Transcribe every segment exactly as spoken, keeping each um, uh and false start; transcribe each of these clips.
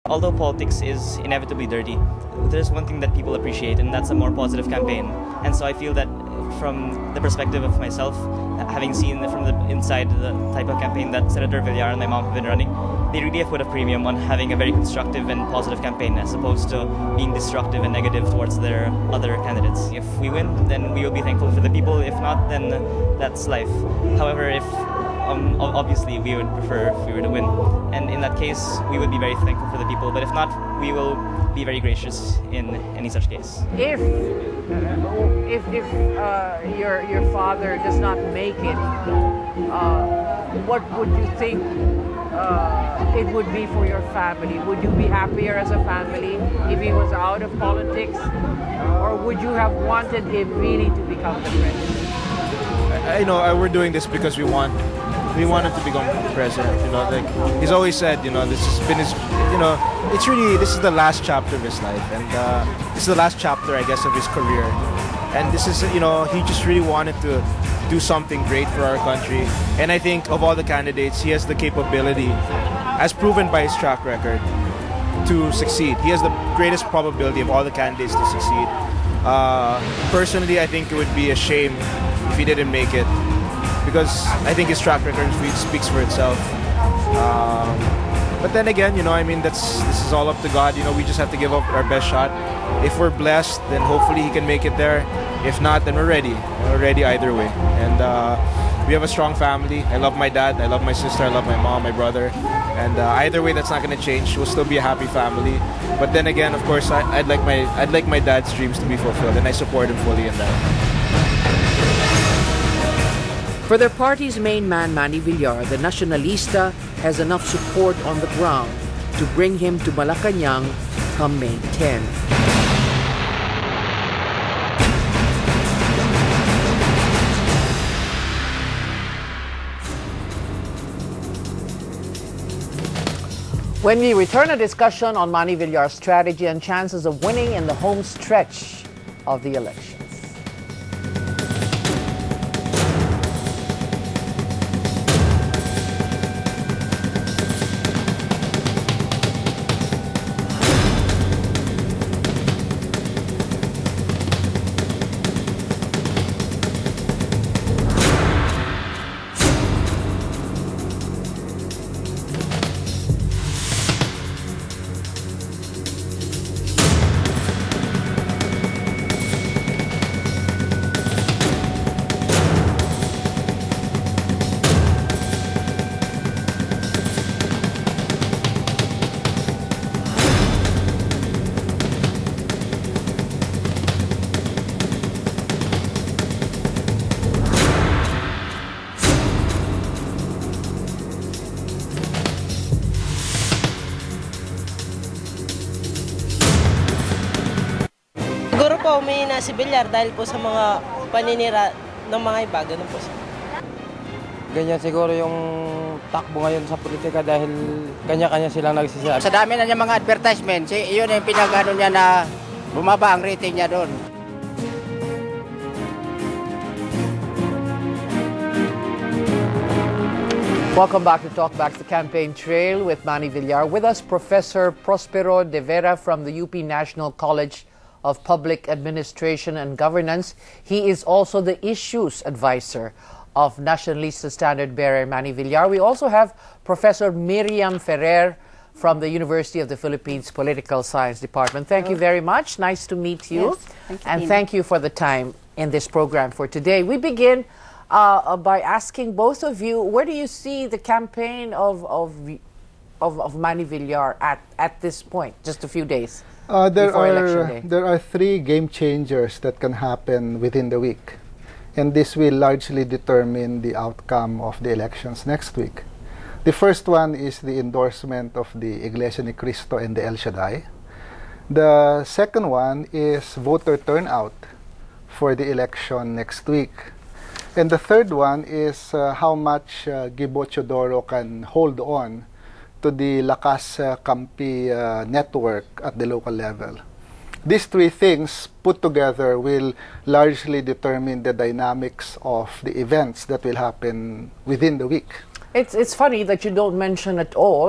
although politics is inevitably dirty, there's one thing that people appreciate, and that's a more positive campaign. And so I feel that from the perspective of myself, having seen from the inside the type of campaign that Senator Villar and my mom have been running, they really have put a premium on having a very constructive and positive campaign as opposed to being destructive and negative towards their other candidates. If we win, then we will be thankful for the people. If not, then that's life. However, if um, obviously we would prefer if we were to win, and in that case, we would be very thankful for the people. But if not, we will be very gracious in any such case. If if, if uh, your your father does not make it, uh, what would you think uh, it would be for your family? Would you be happier as a family if he was out of politics, or would you have wanted him really to become the president? I, I know we're doing this because we want. We want him to become president, you know, like he's always said, you know, this has been his, you know, it's really, this is the last chapter of his life, and uh, this is the last chapter, I guess, of his career, and this is, you know, he just really wanted to do something great for our country, and I think of all the candidates, he has the capability, as proven by his track record, to succeed. He has the greatest probability of all the candidates to succeed. Uh, personally, I think it would be a shame if he didn't make it, because I think his track record speaks for itself. Um, but then again, you know, I mean, that's this is all up to God. You know, we just have to give up our best shot. If we're blessed, then hopefully he can make it there. If not, then we're ready. We're ready either way. And uh, we have a strong family. I love my dad. I love my sister. I love my mom, my brother. And uh, either way, that's not going to change. We'll still be a happy family. But then again, of course, I, I'd like my I'd like my dad's dreams to be fulfilled, and I support him fully in that. For their party's main man, Manny Villar, the Nacionalista has enough support on the ground to bring him to Malacanang come May tenth. When we return, a discussion on Manny Villar's strategy and chances of winning in the home stretch of the elections. Umihina si Villar dahil po sa mga paninira ng mga iba, ganun po siya. Ganyan siguro yung takbo ngayon sa politika dahil kanya-kanya silang nagsisabi. Sa dami na niya mga advertisements, yun yung pinag-ano niya na bumaba ang rating niya doon. Welcome back to Talkback, the campaign trail with Manny Villar. With us, Professor Prospero de Vera from the U P National College of Public Administration and Governance. He is also the issues advisor of Nacionalista standard bearer Manny Villar. We also have Professor Miriam Ferrer from the University of the Philippines Political Science Department. Thank Hello. you very much. Nice to meet you. Yes, thank you, and Tina. Thank you for the time in this program for today. We begin uh, by asking both of you, where do you see the campaign of, of, of, of Manny Villar at, at this point, just a few days? Uh, there are there are three game changers that can happen within the week, and this will largely determine the outcome of the elections next week. The first one is the endorsement of the Iglesia ni Cristo and the El Shaddai. The second one is voter turnout for the election next week, and the third one is uh, how much uh, Gibo Chodoro can hold on to the Lakas uh, Kampi uh, network at the local level. These three things put together will largely determine the dynamics of the events that will happen within the week. It's, it's funny that you don't mention at all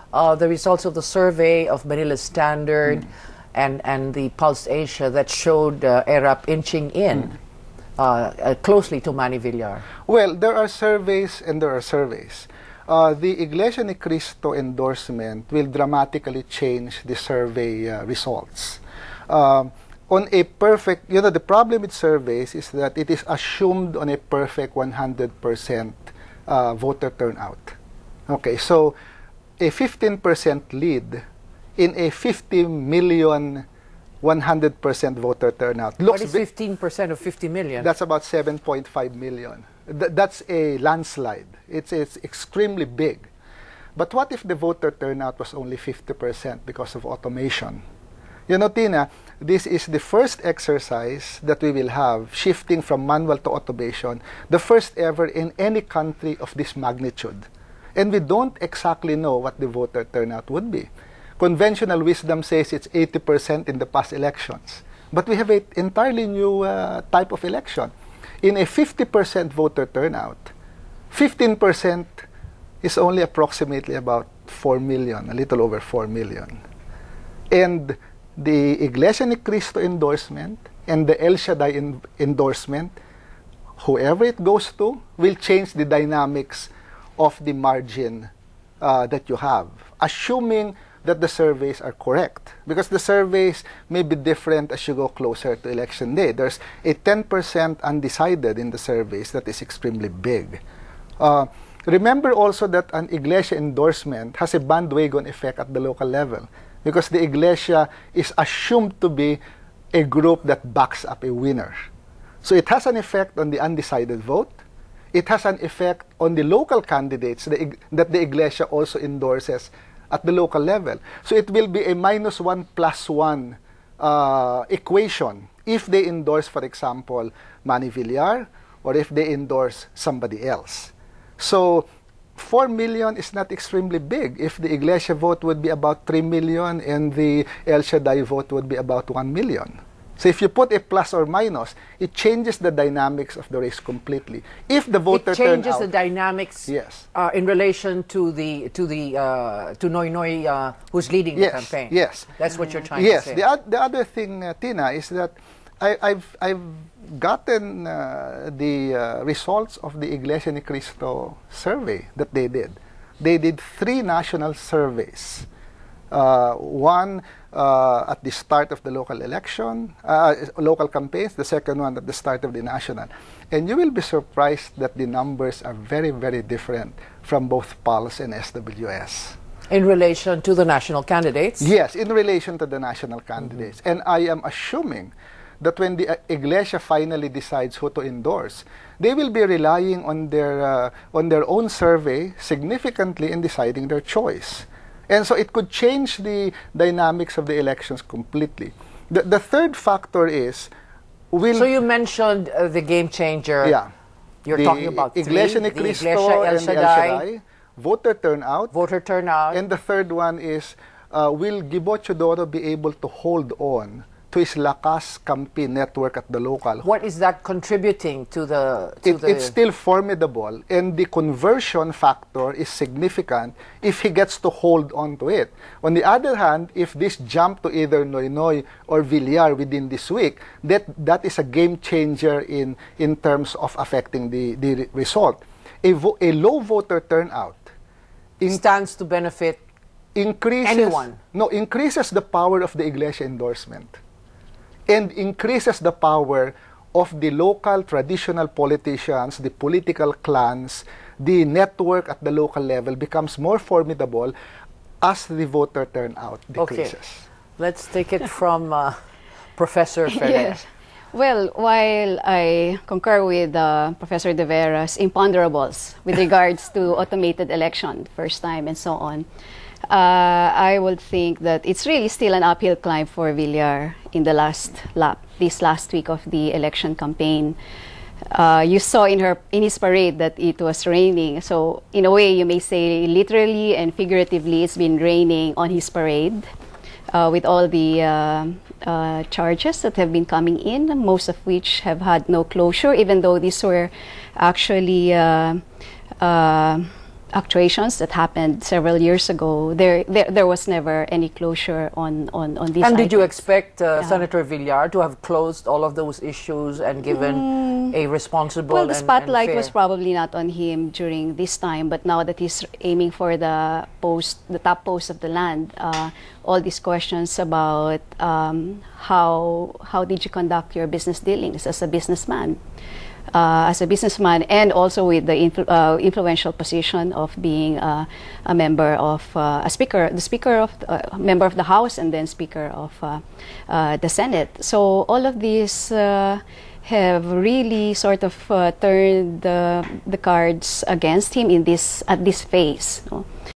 uh, the results of the survey of Manila Standard Mm. and, and the Pulse Asia that showed uh, E R A P inching in Mm. uh, uh, closely to Manny Villar? Well, there are surveys and there are surveys. Uh, the Iglesia ni Cristo endorsement will dramatically change the survey uh, results. Um, on a perfect, you know, the problem with surveys is that it is assumed on a perfect one hundred percent uh, voter turnout. Okay, so a fifteen percent lead in a fifty million one hundred percent voter turnout. What Looks is bi- fifteen percent of fifty million? That's about seven point five million. Th- that's a landslide. It's, it's extremely big. But what if the voter turnout was only fifty percent because of automation? You know, Tina, this is the first exercise that we will have shifting from manual to automation, the first ever in any country of this magnitude. And we don't exactly know what the voter turnout would be. Conventional wisdom says it's eighty percent in the past elections. But we have an entirely new uh, type of election. In a fifty percent voter turnout, fifteen percent is only approximately about four million, a little over four million. And the Iglesia ni Cristo endorsement and the El Shaddai en- endorsement, whoever it goes to, will change the dynamics of the margin uh, that you have, assuming that the surveys are correct. Because the surveys may be different as you go closer to election day. There's a ten percent undecided in the surveys that is extremely big. Uh, remember also that an Iglesia endorsement has a bandwagon effect at the local level, because the Iglesia is assumed to be a group that backs up a winner. So it has an effect on the undecided vote. It has an effect on the local candidates the, that the Iglesia also endorses at the local level. So it will be a minus one plus one uh, equation if they endorse, for example, Manny Villar, or if they endorse somebody else. So four million is not extremely big. If the Iglesia vote would be about three million and the El Shaddai vote would be about one million. So if you put a plus or minus, it changes the dynamics of the race completely. If the voter It changes turnout, the dynamics yes. uh, in relation to the to the uh, to Noy Noy, uh, who's leading Yes, the campaign. yes. That's what you're trying Yes, to say. the, oth- the other thing, uh, Tina, is that I, I've, I've gotten uh, the uh, results of the Iglesia ni Cristo survey that they did. They did three national surveys. Uh, one uh, at the start of the local election, uh, local campaigns, the second one at the start of the national. And you will be surprised that the numbers are very, very different from both Pulse and S W S. In relation to the national candidates? Yes, in relation to the national candidates. Mm-hmm. And I am assuming that when the uh, Iglesia finally decides who to endorse, they will be relying on their, uh, on their own survey significantly in deciding their choice. And so it could change the dynamics of the elections completely. The, the third factor is, will... So you mentioned uh, the game changer. Yeah. You're the talking about Iglesia three, ni Cristo the Iglesia, El and the El Shaddai, Shaddai, voter turnout. voter turnout. And the third one is, uh, will Gibo Chodoro be able to hold on to his Lakas Kampi network at the local? What is that contributing to the... To It, the it's still formidable, and the conversion factor is significant if he gets to hold on to it. On the other hand, if this jump to either Noy Noy or Villar within this week, that, that is a game changer in, in terms of affecting the, the result. A, vo a low voter turnout in stands to benefit increases, anyone. No, increases the power of the Iglesia endorsement and increases the power of the local traditional politicians, the political clans. The network at the local level becomes more formidable as the voter turnout decreases. Okay. Let's take it from uh, Professor Ferrer. Yes. Well, while I concur with uh, Professor De Vera's imponderables with regards to automated election, first time and so on, uh, I would think that it's really still an uphill climb for Villar in the last lap, this last week of the election campaign. Uh, you saw in her in his parade that it was raining. So in a way, you may say literally and figuratively, it's been raining on his parade uh, with all the uh, uh, charges that have been coming in, most of which have had no closure, even though these were actually uh, uh, actuations that happened several years ago, there there, there was never any closure on, on, on these And did you items. expect uh, Yeah. Senator Villar to have closed all of those issues and given Mm. a responsible Well, the and- and spotlight fair- was probably not on him during this time, but now that he's aiming for the post, the top post of the land, uh, all these questions about um, how how did you conduct your business dealings as a businessman, uh, as a businessman, and also with the influ uh, influential position of being uh, a member of uh, a speaker, the speaker of uh, member of the House, and then speaker of uh, uh, the Senate. So all of these Uh, have really sort of uh, turned the, the cards against him in this at this phase. No?